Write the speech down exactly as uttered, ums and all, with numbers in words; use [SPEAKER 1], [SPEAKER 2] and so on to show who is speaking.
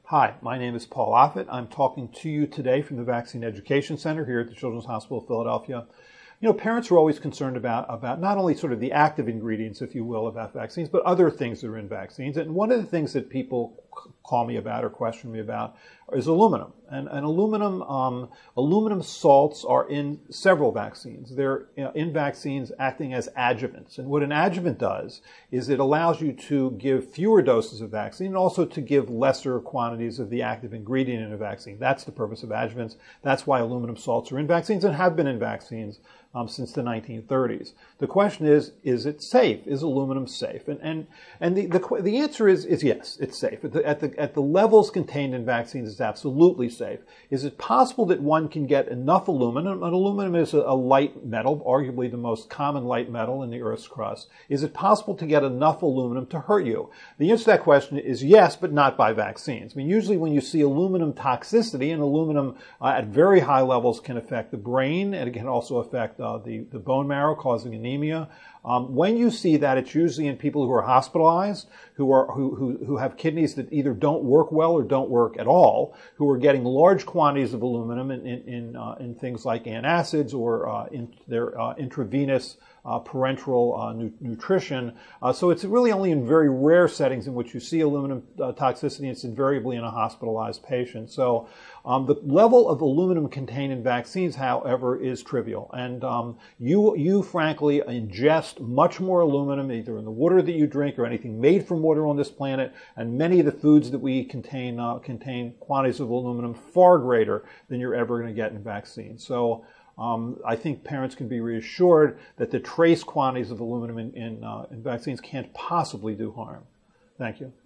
[SPEAKER 1] Hi, my name is Paul Offit. I'm talking to you today from the Vaccine Education Center here at the Children's Hospital of Philadelphia. You know, parents are always concerned about, about not only sort of the active ingredients, if you will, about vaccines, but other things that are in vaccines. And one of the things that people call me about or question me about is aluminum. And, and aluminum, um, aluminum salts are in several vaccines. They're you know, in vaccines acting as adjuvants. And what an adjuvant does is it allows you to give fewer doses of vaccine and also to give lesser quantities of the active ingredient in a vaccine. That's the purpose of adjuvants. That's why aluminum salts are in vaccines and have been in vaccines um, since the nineteen thirties. The question is, is it safe? Is aluminum safe? And and and the the, the answer is is yes, it's safe. At the, at the at the levels contained in vaccines, it's absolutely safe. Is it possible that one can get enough aluminum? And aluminum is a, a light metal, arguably the most common light metal in the Earth's crust. Is it possible to get enough aluminum to hurt you? The answer to that question is yes, but not by vaccines. I mean, usually when you see aluminum toxicity, and aluminum uh, at very high levels can affect the brain, and it can also affect uh, the, the bone marrow, causing anemia. Um, when you see that, it's usually in people who are hospitalized, who are who, who who have kidneys that either don't work well or don't work at all, who are getting large quantities of aluminum in in in, uh, in things like antacids or uh, in their uh, intravenous uh, parenteral uh, nu nutrition. Uh, so it's really only in very rare settings in which you see aluminum uh, toxicity. It's invariably in a hospitalized patient. So um, the level of aluminum contained in vaccines, however, is trivial, and um, you you frankly ingest much more aluminum either in the water that you drink or anything made from water on this planet, and many of the foods that we contain uh, contain quantities of aluminum far greater than you're ever going to get in vaccines. So um, I think parents can be reassured that the trace quantities of aluminum in, in, uh, in vaccines can't possibly do harm. Thank you.